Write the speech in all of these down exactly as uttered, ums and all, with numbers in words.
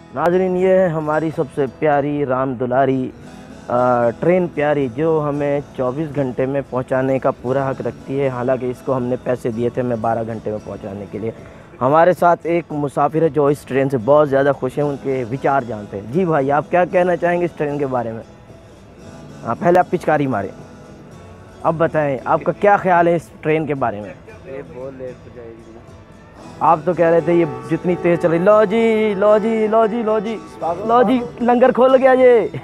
नाज़रीन, ये है हमारी सबसे प्यारी राम दुलारी ट्रेन प्यारी, जो हमें चौबीस घंटे में पहुंचाने का पूरा हक रखती है। हालांकि इसको हमने पैसे दिए थे हमें बारह घंटे में पहुंचाने के लिए। हमारे साथ एक मुसाफिर है जो इस ट्रेन से बहुत ज़्यादा खुश हैं, उनके विचार जानते हैं। जी भाई, आप क्या कहना चाहेंगे इस ट्रेन के बारे में? हाँ, पहले आप पिचकारी मारें, अब बताएं आपका क्या ख्याल है इस ट्रेन के बारे में? बहुत लेट हो जाएगी। आप तो कह रहे थे ये जितनी तेज़ चल रही। लो जी लो जी लो जी लो जी लो जी, लंगर खोल गया ये।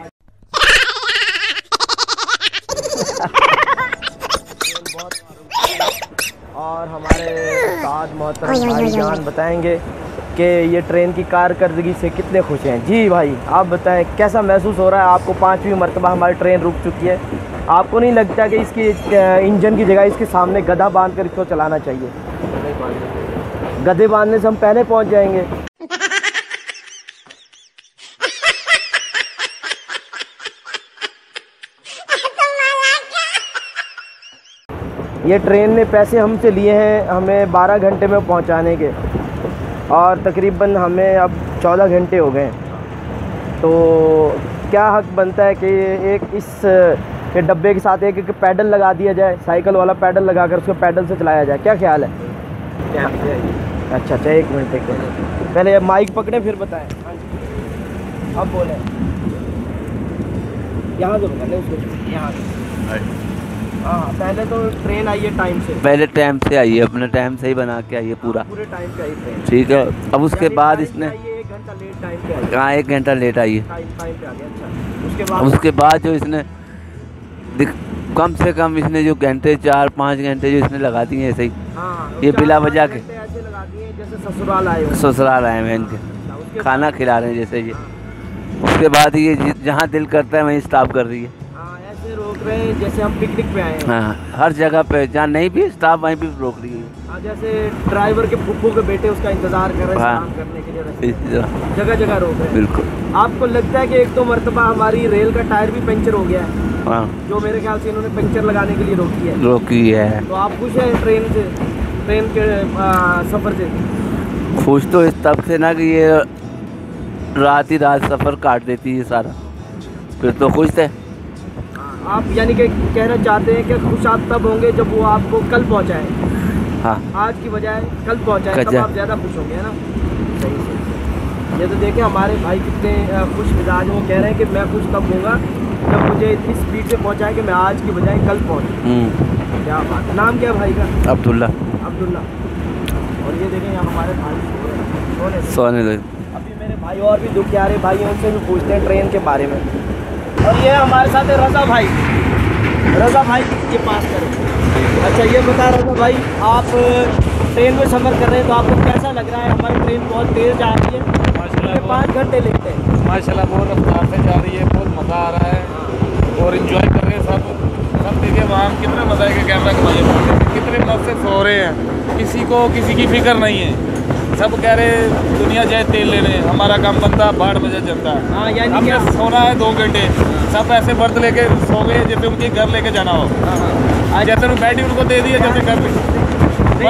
और हमारे साथ मोहतरम भाईजान बताएंगे कि ये ट्रेन की कारकर्दगी से कितने खुश हैं। जी भाई, आप बताएं कैसा महसूस हो रहा है आपको? पांचवी मरतबा हमारी ट्रेन रुक चुकी है। आपको नहीं लगता कि इसकी इंजन की जगह इसके सामने गधा बांध कर इसको चलाना चाहिए? गधे बांधने से हम पहले पहुंच जाएंगे। ये ट्रेन ने पैसे हमसे लिए हैं हमें बारह घंटे में पहुंचाने के, और तकरीबन हमें अब चौदह घंटे हो गए। तो क्या हक बनता है कि एक इस के डब्बे के साथ एक एक पैडल लगा दिया जाए, साइकिल वाला पैडल लगाकर उसको पैडल से चलाया जाए? क्या ख्याल है? अच्छा अच्छा, एक मिनट एक मिनट पहले माइक पकड़े फिर बताएं। हाँ जी, अब बोलें। यहाँ से पकड़े उसको, यहाँ से। हाँ, पहले तो ट्रेन आई है टाइम से, पहले टाइम से आई है, अपने टाइम से ही बना के आई है पूरा, पूरे टाइम पे आई ट्रेन। ठीक है। अब उसके बाद इसने एक घंटा लेट टाइम पे आई। हाँ, एक घंटा लेट आई है। टाइम टाइम पे आ गया। अच्छा, उसके बाद उसके बाद जो इसने कम से कम इसने जो घंटे चार पाँच घंटे जो इसने लगा दिए ऐसे ही। हाँ, ये बिला वजह के ऐसे लगा दिए जैसे ससुराल आए हो। ससुराल आए हैं इनके, खाना खिला रहे हैं जैसे ये। उसके बाद ये जहाँ दिल करता है वहीं स्टॉप कर रही है। हाँ, ऐसे रोक रहे हैं जैसे हम पिकनिक पे आए हैं। हाँ, हर जगह पे जहाँ नहीं भी स्टॉप वहीं भी रोक रही है। हाँ, जैसे ड्राइवर के फुप्पो के बेटे उसका इंतजार कर रहे हैं। हाँ, काम करने के लिए जगह जगह रोक रहे हैं। बिल्कुल। आपको लगता है कि एक तो मरतबा हमारी रेल का टायर भी पंचर हो गया है? हाँ, जो मेरे ख्याल से इन्होंने पंचर लगाने के लिए रोकी है। रोकी है। तो आप खुश हैं ट्रेन से, ट्रेन के सफ़र से? खुश तो इस तब से ना कि ये रात ही रात सफ़र काट देती है सारा, फिर तो खुश थे। आप यानी कि कहना चाहते हैं कि खुश आप तब होंगे जब वो आपको कल पहुंचाए? हाँ, आज की बजाय कल पहुंचाए, तब आप ज़्यादा खुश होंगे, है ना? सही से। ये तो देखें हमारे भाई कितने खुश मिजाज, वो कह रहे हैं कि मैं खुश तब होऊंगा जब मुझे इतनी स्पीड से पहुंचाए कि मैं आज की बजाय कल पहुंचूं। क्या बात। नाम क्या भाई का? अब्दुल्ला। अब्दुल्ला। और ये देखें यहाँ हमारे भाई सोने सोने दो। अभी मेरे भाई और भी दुखियारे भाई हैं, उनसे भी पूछते हैं ट्रेन के बारे में। और ये हमारे साथ है रज़ा भाई। रज़ा भाई के पास करें। अच्छा, ये बता रज़ा भाई, आप ट्रेन में सफ़र कर रहे हैं तो आपको कैसा लग रहा है? हमारी ट्रेन बहुत तेज़ जा रही है, माशाल्लाह पाँच घंटे लगते हैं। माशाल्लाह बहुत रफ्तार से जा रही है, बहुत मज़ा आ रहा है और इन्जॉय कर रहे हैं सब सब देखिए वहाँ कितना मज़ा है कि कैमरा कमाइए, कितने मस्त से सो रहे हैं, किसी को किसी की फिक्र नहीं है। सब कह रहे दुनिया जाए तेल लेने, हमारा काम बनता बाढ़ बजा जनता है। हाँ, यानी हमने सोना है दो घंटे, सब ऐसे बर्थ लेके सो गए जैसे उनके घर लेके जाना हो। हाँ, जैसे उन्होंने बैठी उनको दे दिया जैसे घर पे।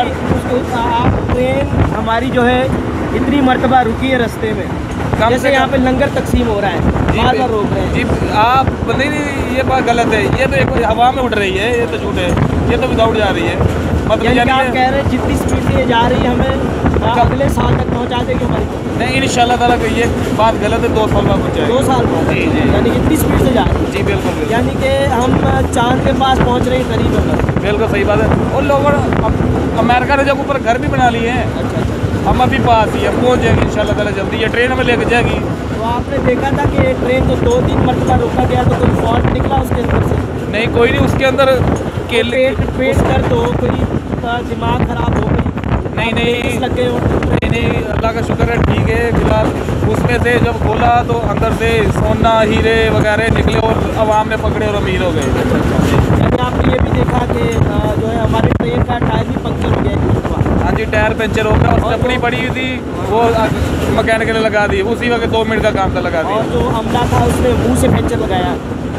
आप ट्रेन हमारी जो है इतनी मरतबा रुकी है रास्ते में, जैसे यहाँ पे लंगर तकसीम हो रहा है, बार बार रोक रहे हैं। जी आप नहीं नहीं, ये बात गलत है। ये तो एक हवा में उड़ रही है, ये तो झूठ है, ये तो विदाउट जा रही है। मतलब यानी आप कह रहे हैं जितनी स्पीड से ये जा रही है हमें अगले साल तक पहुँचा देगी हमारी को? नहीं, इंशाल्लाह ताला कि ये बात गलत है, दो साल बाद पहुँचाएगी। दो साल बाद? जी जी, यानी इतनी स्पीड से जा रही है? जी बिल्कुल। यानी कि हम चांद के पास पहुँच रहे हैं करीब है। बिल्कुल सही बात है। और लोगों ने अमेरिका ने जब ऊपर घर भी बना लिए हैं। अच्छा अच्छा। हम अभी पास ही है, पहुँच जाएगी इंशाल्लाह ताला जल्दी। ये ट्रेन हमें लेके जाएगी। तो आपने देखा था कि ट्रेन तो दो तीन मरतबा रोका गया, तो कोई फॉल्ट निकला उसके अंदर से? नहीं, कोई नहीं। उसके अंदर केले पेट पेट दर्द हो, कोई दिमाग खराब हो, कोई नहीं नहीं लग गए हो? नहीं नहीं, अल्लाह का शुक्र है, ठीक है फिलहाल। उसमें से जब खोला तो अंदर से सोना हीरे वगैरह निकले और आवाम ने पकड़े और अमीर हो गए। अच्छा अच्छा। यानी आपने ये भी देखा कि जो है हमारी ट्रेन का टायर भी पंक्चर हो गया? हाँ जी, टायर पंचर हो गया और स्टेपनी पड़ी हुई थी, वो मैकेनिक ने लगा दी, उसी वक्त दो मिनट का काम था, लगा दी। और जो अमला था उसने मुँह से पंचर लगाया,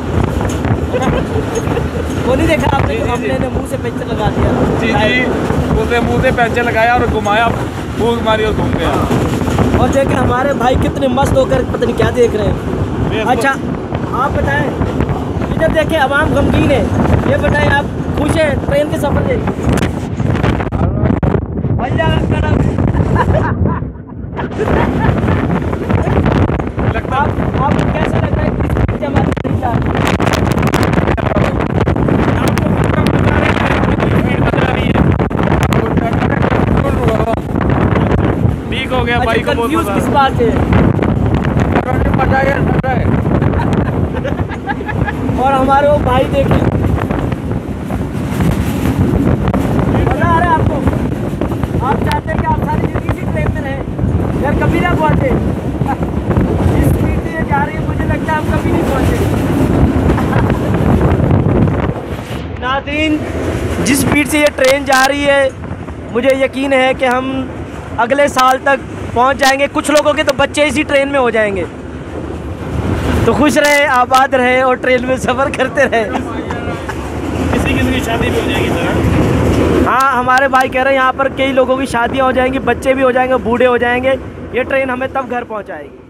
वो नहीं देखा आपने? हमने ने मुँह से पंचर लगा दिया। जी जी, उसने मुँह से पंचर लगाया और घुमाया, फूंक मारी और घूम गया। और देखें हमारे भाई कितने मस्त होकर पता नहीं क्या देख रहे हैं। अच्छा आप बताएं, इधर देखें आवाम गमगीन है, ये बताएं आप खुश हैं ट्रेन के सफ़र से? आप आपको कैसा लग रहा है किस स्पीड से हमारी ट्रेन जा रही है? ठीक हो गया भाई को बहुत कंफ्यूज मजा किस बात से? मजा है मजा है। और हमारे वो भाई देखें, मजा आ रहा है आपको? आप चाहते हैं कि आप सारी जिंदगी इसी ट्रेन में रहें, यार कभी ना पहुँचे। जिस स्पीड से ये जा रही है मुझे लगता है हम कभी नहीं पहुँचे। नाज़रीन, जिस स्पीड से ये ट्रेन जा रही है मुझे यकीन है कि हम अगले साल तक पहुंच जाएंगे। कुछ लोगों के तो बच्चे इसी ट्रेन में हो जाएंगे। तो खुश रहे, आबाद रहे और ट्रेन में सफ़र करते रहे। किसी किसी की शादी भी हो जाएगी सर। हाँ, हमारे भाई कह रहे हैं यहाँ पर कई लोगों की शादियाँ हो जाएंगी, बच्चे भी हो जाएंगे, बूढ़े हो जाएंगे। ये ट्रेन हमें तब घर पहुँचाएगी।